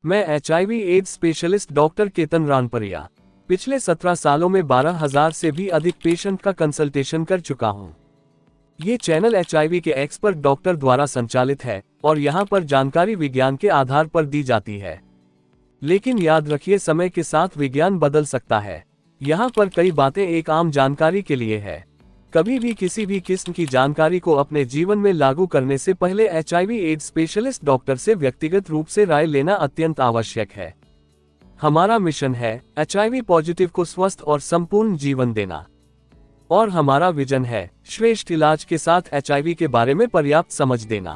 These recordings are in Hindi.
मैं HIV AIDS specialist doctor Ketan Ranparia पिछले 17 सालों में 12,000 से भी अधिक पेशेंट का कंसल्टेशन कर चुका हूं। ये चैनल HIV के एक्सपर्ट डॉक्टर द्वारा संचालित है और यहाँ पर जानकारी विज्ञान के आधार पर दी जाती है। लेकिन याद रखिए, समय के साथ विज्ञान बदल सकता है। यहाँ पर कई बातें एक आम जानकारी के लिए है। कभी भी किसी भी किस्म की जानकारी को अपने जीवन में लागू करने से पहले HIV एड्स स्पेशलिस्ट डॉक्टर से व्यक्तिगत रूप से राय लेना अत्यंत आवश्यक है। हमारा मिशन है HIV पॉजिटिव को स्वस्थ और संपूर्ण जीवन देना, और हमारा विजन है श्रेष्ठ इलाज के साथ HIV के बारे में पर्याप्त समझ देना।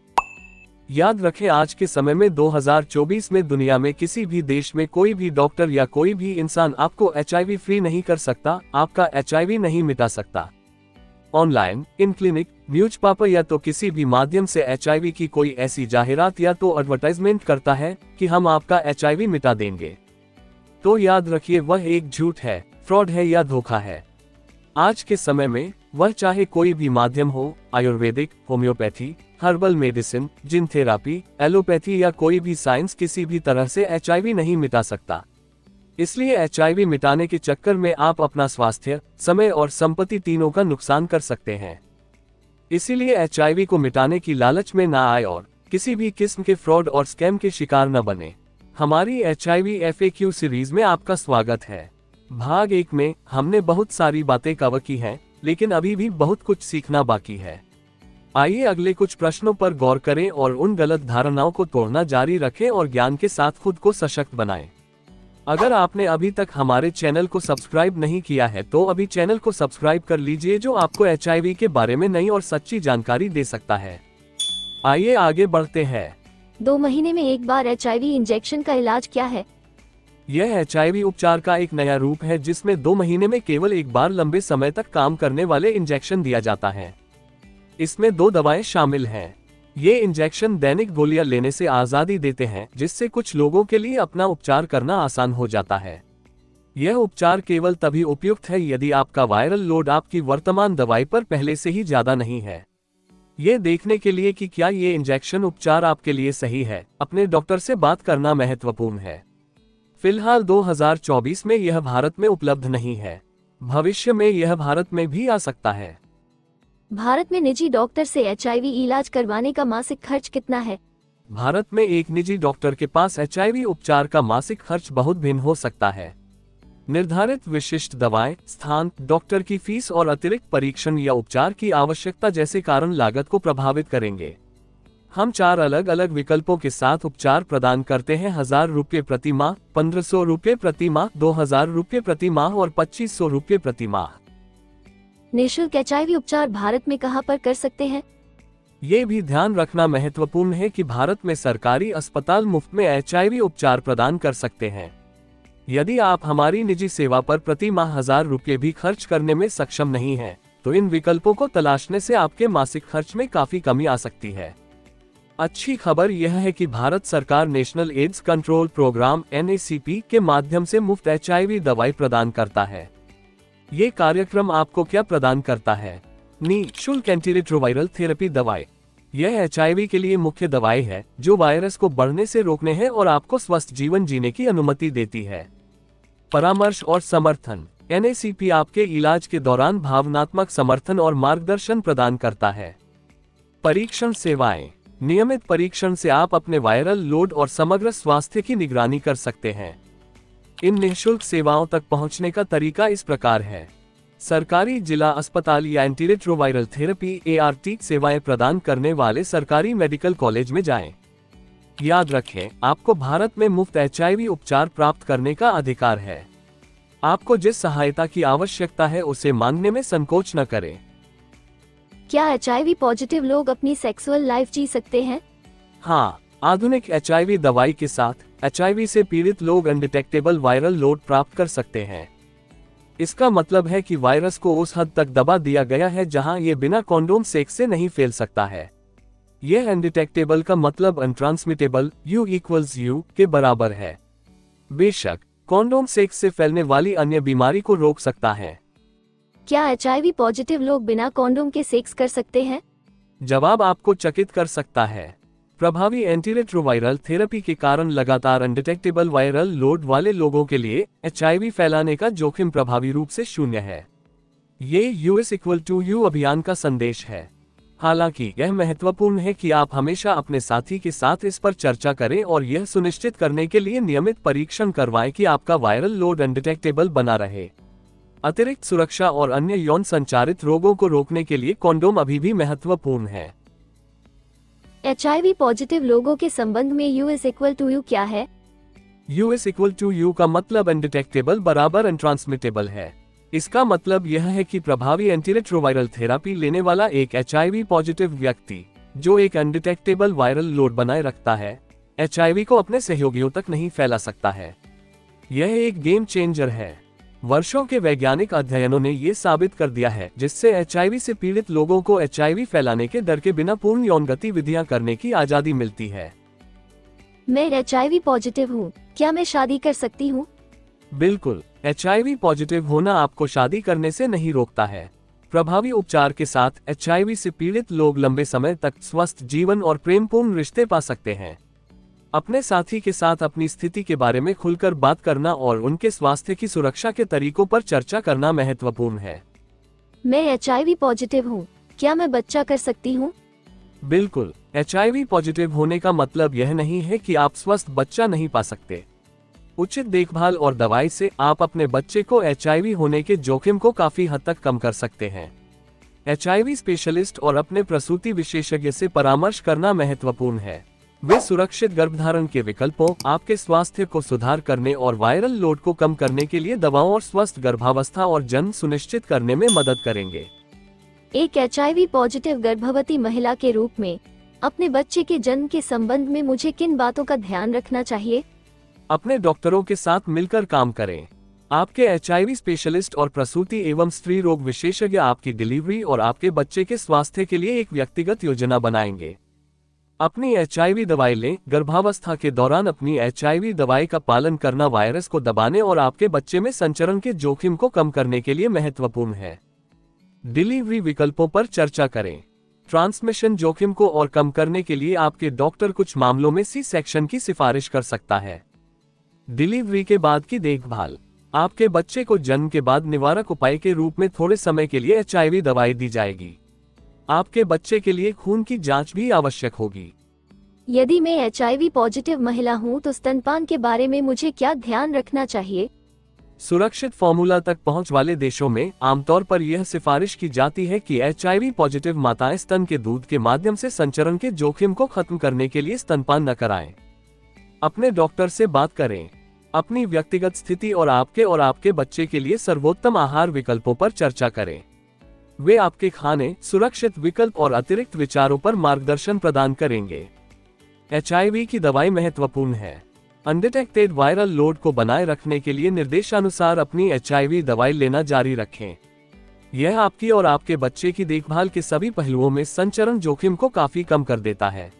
याद रखें, आज के समय में 2024 में दुनिया में किसी भी देश में कोई भी डॉक्टर या कोई भी इंसान आपको HIV फ्री नहीं कर सकता, आपका HIV नहीं मिटा सकता। ऑनलाइन, इन क्लिनिक, न्यूज़पेपर या तो किसी भी माध्यम से HIV की कोई ऐसी जाहिरात या तो एडवर्टाइजमेंट करता है कि हम आपका HIV मिटा देंगे, तो याद रखिए वह एक झूठ है, फ्रॉड है या धोखा है। आज के समय में वह चाहे कोई भी माध्यम हो, ayurvedic, homeopathy, herbal medicine, gene therapy, allopathy या कोई भी साइंस, किसी भी तरह से HIV नहीं मिटा सकता। इसलिए HIV मिटाने के चक्कर में आप अपना स्वास्थ्य, समय और संपत्ति तीनों का नुकसान कर सकते हैं। इसीलिए HIV को मिटाने की लालच में ना आए और किसी भी किस्म के फ्रॉड और स्कैम के शिकार न बने। हमारी HIV FAQ सीरीज में आपका स्वागत है। भाग 1 में हमने बहुत सारी बातें कवर की हैं, लेकिन अभी भी बहुत कुछ सीखना बाकी है। आइए अगले कुछ प्रश्नों पर गौर करें और उन गलत धारणाओं को तोड़ना जारी रखें और ज्ञान के साथ खुद को सशक्त बनाएं। अगर आपने अभी तक हमारे चैनल को सब्सक्राइब नहीं किया है तो अभी चैनल को सब्सक्राइब कर लीजिए, जो आपको HIV के बारे में नई और सच्ची जानकारी दे सकता है। आइए आगे बढ़ते हैं। 2 महीने में एक बार HIV इंजेक्शन का इलाज क्या है? यह HIV उपचार का एक नया रूप है जिसमें 2 महीने में केवल एक बार लंबे समय तक काम करने वाले इंजेक्शन दिया जाता है। इसमें 2 दवाएं शामिल हैं। ये इंजेक्शन दैनिक गोलियां लेने से आज़ादी देते हैं, जिससे कुछ लोगों के लिए अपना उपचार करना आसान हो जाता है। यह उपचार केवल तभी उपयुक्त है यदि आपका वायरल लोड आपकी वर्तमान दवाई पर पहले से ही ज्यादा नहीं है। ये देखने के लिए कि क्या ये इंजेक्शन उपचार आपके लिए सही है, अपने डॉक्टर से बात करना महत्वपूर्ण है। फिलहाल 2024 में यह भारत में उपलब्ध नहीं है। भविष्य में यह भारत में भी आ सकता है। भारत में निजी डॉक्टर से HIV इलाज करवाने का मासिक खर्च कितना है? भारत में एक निजी डॉक्टर के पास HIV उपचार का मासिक खर्च बहुत भिन्न हो सकता है। निर्धारित विशिष्ट दवाएं, स्थान, डॉक्टर की फीस और अतिरिक्त परीक्षण या उपचार की आवश्यकता जैसे कारण लागत को प्रभावित करेंगे। हम 4 अलग अलग विकल्पों के साथ उपचार प्रदान करते हैं: 1,000 रुपये प्रति माह, 1,500 रुपये प्रति माह, 2,000 रुपये प्रति माह और 2,500 रुपये प्रति माह। निःशुल्क HIV उपचार भारत में कहां पर कर सकते हैं? ये भी ध्यान रखना महत्वपूर्ण है कि भारत में सरकारी अस्पताल मुफ्त में HIV उपचार प्रदान कर सकते हैं। यदि आप हमारी निजी सेवा पर प्रति माह 1,000 रुपये भी खर्च करने में सक्षम नहीं हैं, तो इन विकल्पों को तलाशने से आपके मासिक खर्च में काफी कमी आ सकती है। अच्छी खबर यह है कि भारत सरकार national AIDS control programme NACP के माध्यम से मुफ्त HIV दवाई प्रदान करता है। ये कार्यक्रम आपको क्या प्रदान करता है? निःशुल्क एंटीरिट्रोवायरल थेरेपी दवाई। यह HIV के लिए मुख्य दवाई है जो वायरस को बढ़ने से रोकने है और आपको स्वस्थ जीवन जीने की अनुमति देती है। परामर्श और समर्थन। NACP आपके इलाज के दौरान भावनात्मक समर्थन और मार्गदर्शन प्रदान करता है। परीक्षण सेवाएं। नियमित परीक्षण से आप अपने वायरल लोड और समग्र स्वास्थ्य की निगरानी कर सकते हैं। इन निःशुल्क सेवाओं तक पहुंचने का तरीका इस प्रकार है: सरकारी जिला अस्पताल या एंटीरिट्रोवायरल थेरेपी ART सेवाएं प्रदान करने वाले सरकारी मेडिकल कॉलेज में जाएं। याद रखें, आपको भारत में मुफ्त HIV उपचार प्राप्त करने का अधिकार है। आपको जिस सहायता की आवश्यकता है उसे मांगने में संकोच न करें। क्या HIV पॉजिटिव लोग अपनी सेक्सुअल लाइफ जी सकते हैं? हाँ, आधुनिक HIV दवाई के साथ HIV से पीड़ित लोग अनडिटेक्टेबल वायरल लोड प्राप्त कर सकते हैं। इसका मतलब है कि वायरस को उस हद तक दबा दिया गया है जहां ये बिना कॉन्डोम सेक्स से नहीं फैल सकता है। यह अनडिटेक्टेबल का मतलब अनट्रांसमिटेबल U=U के बराबर है। बेशक कॉन्डोम सेक्स से फैलने वाली अन्य बीमारी को रोक सकता है। क्या HIV पॉजिटिव लोग बिना कॉन्डोम के सेक्स कर सकते हैं? जवाब आपको चकित कर सकता है। प्रभावी एंटीरेट्रोवायरल थेरेपी के कारण लगातार अनडिटेक्टेबल वायरल लोड वाले लोगों के लिए एचआईवी फैलाने का जोखिम प्रभावी रूप से शून्य है। ये US=U अभियान का संदेश है। हालांकि यह महत्वपूर्ण है कि आप हमेशा अपने साथी के साथ इस पर चर्चा करें और यह सुनिश्चित करने के लिए नियमित परीक्षण करवाएं कि आपका वायरल लोड अनडिटेक्टेबल बना रहे। अतिरिक्त सुरक्षा और अन्य यौन संचारित रोगों को रोकने के लिए कॉन्डोम अभी भी महत्वपूर्ण है। एचआईवी पॉजिटिव लोगों के संबंध में US=U क्या है? US=U का मतलब अनडिटेक्टेबल बराबर अनट्रांसमिटेबल है। इसका मतलब यह है कि प्रभावी एंटीरेट्रोवायरल थेरेपी लेने वाला एक एचआईवी पॉजिटिव व्यक्ति जो एक अनडिटेक्टेबल वायरल लोड बनाए रखता है, एचआईवी को अपने सहयोगियों तक नहीं फैला सकता है। यह एक गेम चेंजर है। वर्षों के वैज्ञानिक अध्ययनों ने यह साबित कर दिया है, जिससे एचआईवी से पीड़ित लोगों को एचआईवी फैलाने के डर के बिना पूर्ण यौन गतिविधियां करने की आजादी मिलती है। मैं एचआईवी पॉजिटिव हूँ, क्या मैं शादी कर सकती हूँ? बिल्कुल, एचआईवी पॉजिटिव होना आपको शादी करने से नहीं रोकता है। प्रभावी उपचार के साथ एचआईवी से पीड़ित लोग लंबे समय तक स्वस्थ जीवन और प्रेमपूर्ण रिश्ते पा सकते हैं। अपने साथी के साथ अपनी स्थिति के बारे में खुलकर बात करना और उनके स्वास्थ्य की सुरक्षा के तरीकों पर चर्चा करना महत्वपूर्ण है। मैं एचआईवी पॉजिटिव हूँ, क्या मैं बच्चा कर सकती हूँ? बिल्कुल, एचआईवी पॉजिटिव होने का मतलब यह नहीं है कि आप स्वस्थ बच्चा नहीं पा सकते। उचित देखभाल और दवाई से आप अपने बच्चे को एचआईवी होने के जोखिम को काफी हद तक कम कर सकते हैं। एचआईवी स्पेशलिस्ट और अपने प्रसूति विशेषज्ञ से परामर्श करना महत्वपूर्ण है। वे सुरक्षित गर्भधारण के विकल्पों, आपके स्वास्थ्य को सुधार करने और वायरल लोड को कम करने के लिए दवाओं और स्वस्थ गर्भावस्था और जन्म सुनिश्चित करने में मदद करेंगे। एक एचआईवी पॉजिटिव गर्भवती महिला के रूप में अपने बच्चे के जन्म के संबंध में मुझे किन बातों का ध्यान रखना चाहिए? अपने डॉक्टरों के साथ मिलकर काम करें। आपके एचआईवी स्पेशलिस्ट और प्रसूति एवं स्त्री रोग विशेषज्ञ आपकी डिलीवरी और आपके बच्चे के स्वास्थ्य के लिए एक व्यक्तिगत योजना बनाएंगे। अपनी एचआईवी दवाई लें। गर्भावस्था के दौरान अपनी एचआईवी दवाई का पालन करना वायरस को दबाने और आपके बच्चे में संचरण के जोखिम को कम करने के लिए महत्वपूर्ण है। डिलीवरी विकल्पों पर चर्चा करें। ट्रांसमिशन जोखिम को और कम करने के लिए आपके डॉक्टर कुछ मामलों में सी सेक्शन की सिफारिश कर सकता है। डिलीवरी के बाद की देखभाल। आपके बच्चे को जन्म के बाद निवारक उपाय के रूप में थोड़े समय के लिए एचआईवी दवाई दी जाएगी। आपके बच्चे के लिए खून की जांच भी आवश्यक होगी। यदि मैं एचआईवी पॉजिटिव महिला हूं तो स्तनपान के बारे में मुझे क्या ध्यान रखना चाहिए? सुरक्षित फॉर्मूला तक पहुंच वाले देशों में आमतौर पर यह सिफारिश की जाती है कि एचआईवी पॉजिटिव माताएं स्तन के दूध के माध्यम से संचरण के जोखिम को खत्म करने के लिए स्तनपान न कराएं। अपने डॉक्टर से बात करें। अपनी व्यक्तिगत स्थिति और आपके बच्चे के लिए सर्वोत्तम आहार विकल्पों पर चर्चा करें। वे आपके खाने, सुरक्षित विकल्प और अतिरिक्त विचारों पर मार्गदर्शन प्रदान करेंगे। एचआईवी की दवाई महत्वपूर्ण है। अनडिटेक्टेड वायरल लोड को बनाए रखने के लिए निर्देशानुसार अपनी एचआईवी दवाई लेना जारी रखें। यह आपकी और आपके बच्चे की देखभाल के सभी पहलुओं में संचरण जोखिम को काफी कम कर देता है।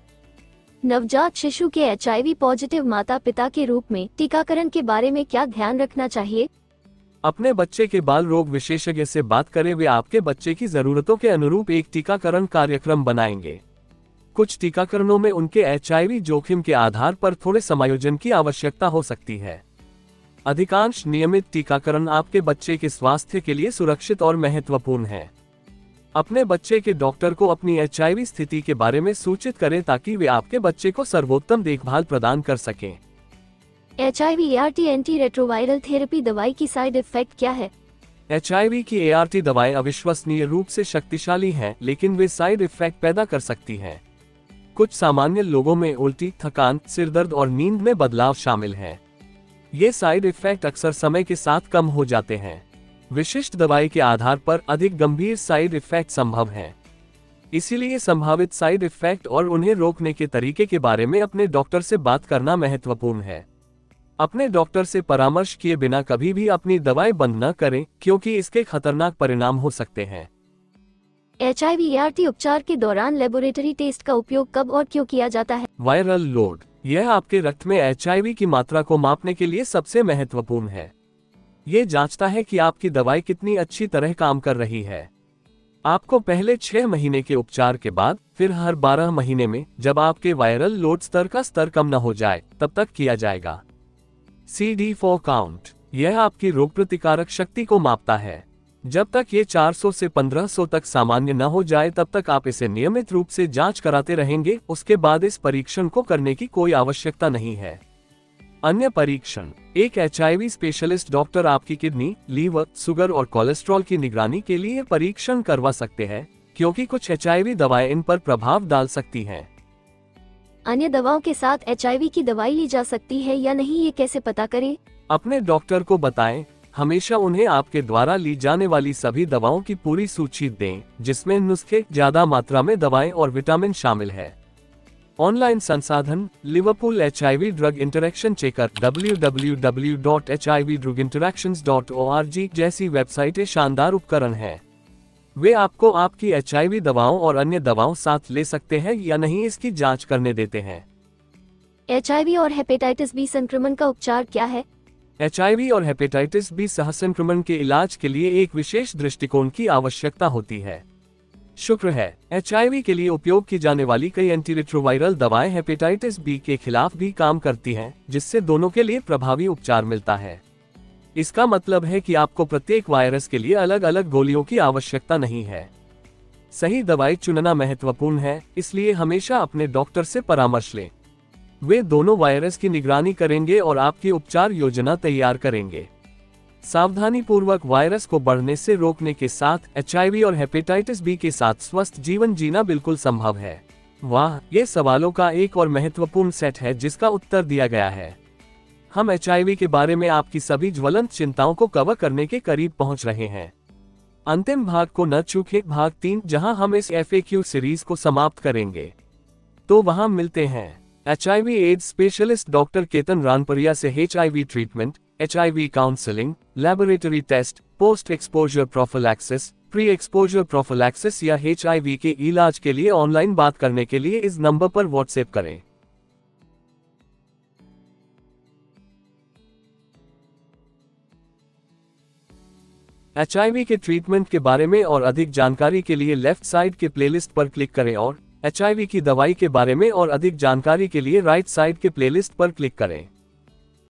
नवजात शिशु के एचआईवी पॉजिटिव माता पिता के रूप में टीकाकरण के बारे में क्या ध्यान रखना चाहिए? अपने बच्चे के बाल रोग विशेषज्ञ से बात करें। वे आपके बच्चे की जरूरतों के अनुरूप एक टीकाकरण कार्यक्रम बनाएंगे। कुछ टीकाकरणों में उनके एचआईवी जोखिम के आधार पर थोड़े समायोजन की आवश्यकता हो सकती है। अधिकांश नियमित टीकाकरण आपके बच्चे के स्वास्थ्य के लिए सुरक्षित और महत्वपूर्ण है। अपने बच्चे के डॉक्टर को अपनी एचआईवी स्थिति के बारे में सूचित करें ताकि वे आपके बच्चे को सर्वोत्तम देखभाल प्रदान कर सकें। एचआईवी ART एंटीरेट्रोवायरल थेरेपी दवाई की साइड इफेक्ट क्या है? एचआईवी की ART दवाएं अविश्वसनीय रूप से शक्तिशाली हैं, लेकिन वे साइड इफेक्ट पैदा कर सकती हैं। कुछ सामान्य लोगों में उल्टी, थकान, सिरदर्द और नींद में बदलाव शामिल हैं। ये साइड इफेक्ट अक्सर समय के साथ कम हो जाते हैं। विशिष्ट दवाई के आधार पर अधिक गंभीर साइड इफेक्ट संभव हैं। इसीलिए संभावित साइड इफेक्ट और उन्हें रोकने के तरीके के बारे में अपने डॉक्टर से बात करना महत्वपूर्ण है। अपने डॉक्टर से परामर्श किए बिना कभी भी अपनी दवाई बंद न करें, क्योंकि इसके खतरनाक परिणाम हो सकते हैं। एचआईवी ART उपचार के दौरान लेबोरेटरी टेस्ट का उपयोग कब और क्यों किया जाता है? Viral load. यह आपके रक्त में एचआईवी की मात्रा को मापने के लिए सबसे महत्वपूर्ण है। ये जांचता है कि आपकी दवाई कितनी अच्छी तरह काम कर रही है। आपको पहले 6 महीने के उपचार के बाद फिर हर 12 महीने में जब आपके वायरल लोड स्तर का स्तर कम न हो जाए तब तक किया जाएगा। CD4 काउंट, यह आपकी रोग प्रतिकारक शक्ति को मापता है। जब तक ये 400 से 1500 तक सामान्य न हो जाए तब तक आप इसे नियमित रूप से जांच कराते रहेंगे। उसके बाद इस परीक्षण को करने की कोई आवश्यकता नहीं है। अन्य परीक्षण, एक HIV स्पेशलिस्ट डॉक्टर आपकी किडनी, लीवर, शुगर और कोलेस्ट्रॉल की निगरानी के लिए परीक्षण करवा सकते हैं, क्योंकि कुछ HIV दवाएं इन पर प्रभाव डाल सकती हैं। अन्य दवाओं के साथ HIV की दवाई ली जा सकती है या नहीं, ये कैसे पता करें? अपने डॉक्टर को बताएं। हमेशा उन्हें आपके द्वारा ली जाने वाली सभी दवाओं की पूरी सूची दें, जिसमें नुस्खे, ज्यादा मात्रा में दवाएं और विटामिन शामिल है। ऑनलाइन संसाधन, Liverpool HIV drug interaction checker www.hivdruginteractions.org जैसी वेबसाइटें शानदार उपकरण हैं। वे आपको आपकी HIV दवाओं और अन्य दवाओं साथ ले सकते हैं या नहीं इसकी जांच करने देते हैं। HIV और हेपेटाइटिस बी संक्रमण का उपचार क्या है? HIV और हेपेटाइटिस बी सहसंक्रमण के इलाज के लिए एक विशेष दृष्टिकोण की आवश्यकता होती है। शुक्र है, HIV के लिए उपयोग की जाने वाली कई एंटीरिट्रोवायरल दवाएं हेपेटाइटिस बी के खिलाफ भी काम करती हैं, जिससे दोनों के लिए प्रभावी उपचार मिलता है। इसका मतलब है कि आपको प्रत्येक वायरस के लिए अलग अलग गोलियों की आवश्यकता नहीं है। सही दवाई चुनना महत्वपूर्ण है, इसलिए हमेशा अपने डॉक्टर से परामर्श लें। वे दोनों वायरस की निगरानी करेंगे और आपकी उपचार योजना तैयार करेंगे। सावधानी पूर्वक वायरस को बढ़ने से रोकने के साथ HIV और हेपेटाइटिस बी के साथ स्वस्थ जीवन जीना बिल्कुल संभव है। वाह, ये सवालों का एक और महत्वपूर्ण सेट है जिसका उत्तर दिया गया है। हम HIV के बारे में आपकी सभी ज्वलंत चिंताओं को कवर करने के करीब पहुंच रहे हैं। अंतिम भाग को न चूकें, भाग 3, जहां हम इस FAQ सीरीज को समाप्त करेंगे। तो वहां मिलते हैं। HIV AIDS specialist doctor Ketan Ranpariya से HIV treatment, HIV counselling, laboratory test, post exposure prophylaxis, pre exposure prophylaxis या HIV के इलाज के लिए ऑनलाइन बात करने के लिए इस नंबर पर व्हाट्सएप करें। HIV के ट्रीटमेंट के बारे में और अधिक जानकारी के लिए लेफ्ट साइड के प्लेलिस्ट पर क्लिक करें और HIV की दवाई के बारे में और अधिक जानकारी के लिए राइट साइड के प्लेलिस्ट पर क्लिक करें।